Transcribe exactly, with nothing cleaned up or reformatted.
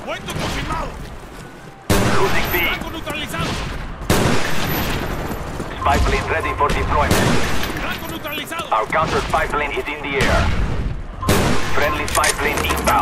Puesto confirmado. Losing B. Blanco neutralizado. Spy plane ready for deployment. Blanco neutralizado. Our counter spy plane is in the air. Friendly spy plane inbound.